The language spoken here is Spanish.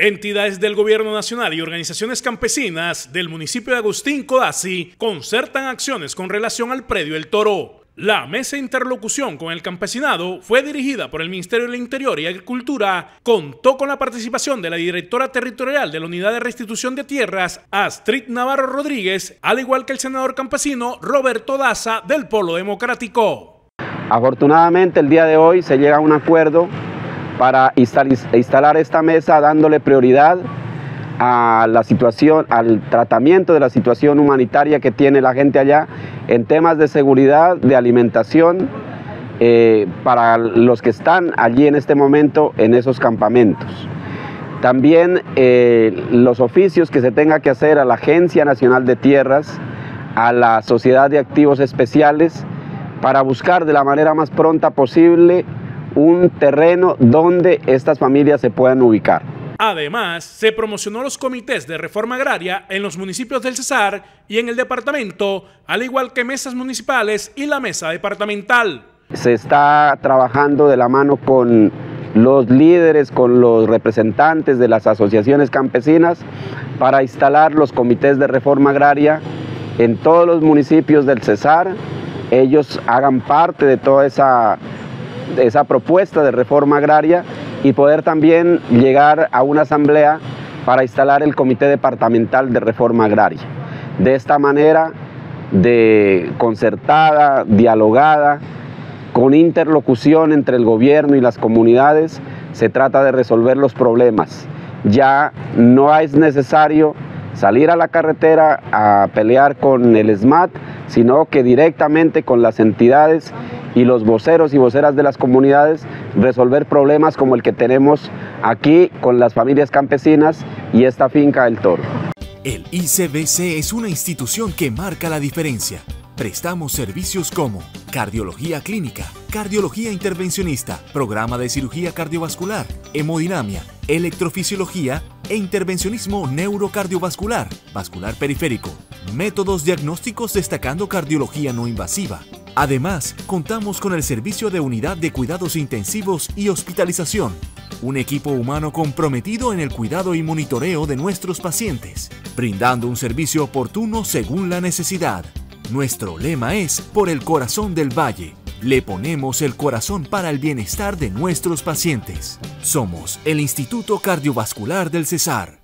Entidades del Gobierno Nacional y organizaciones campesinas del municipio de Agustín Codazzi concertan acciones con relación al predio El Toro. La mesa de interlocución con el campesinado fue dirigida por el Ministerio del Interior y Agricultura, contó con la participación de la directora territorial de la Unidad de Restitución de Tierras, Astrid Navarro Rodríguez, al igual que el senador campesino Roberto Daza del Polo Democrático. Afortunadamente el día de hoy se llega a un acuerdo para instalar esta mesa dándole prioridad a la situación, al tratamiento de la situación humanitaria que tiene la gente allá en temas de seguridad, de alimentación, para los que están allí en este momento en esos campamentos. También los oficios que se tenga que hacer a la Agencia Nacional de Tierras, a la Sociedad de Activos Especiales, para buscar de la manera más pronta posible un terreno donde estas familias se puedan ubicar. Además, se promocionó los comités de reforma agraria en los municipios del Cesar y en el departamento, al igual que mesas municipales y la mesa departamental. Se está trabajando de la mano con los líderes, con los representantes de las asociaciones campesinas para instalar los comités de reforma agraria en todos los municipios del Cesar. Ellos hagan parte de toda esa propuesta de reforma agraria y poder también llegar a una asamblea para instalar el comité departamental de reforma agraria. De esta manera, concertada, dialogada, con interlocución entre el gobierno y las comunidades, se trata de resolver los problemas. Ya no es necesario salir a la carretera a pelear con el SMAT, sino que directamente con las entidades y los voceros y voceras de las comunidades resolver problemas como el que tenemos aquí con las familias campesinas y esta finca El Toro. El ICBC es una institución que marca la diferencia. Prestamos servicios como cardiología clínica, cardiología intervencionista, programa de cirugía cardiovascular, hemodinamia, electrofisiología e intervencionismo neurocardiovascular, vascular periférico, métodos diagnósticos destacando cardiología no invasiva. Además, contamos con el servicio de unidad de cuidados intensivos y hospitalización, un equipo humano comprometido en el cuidado y monitoreo de nuestros pacientes, brindando un servicio oportuno según la necesidad. Nuestro lema es por el corazón del valle. Le ponemos el corazón para el bienestar de nuestros pacientes. Somos el Instituto Cardiovascular del Cesar.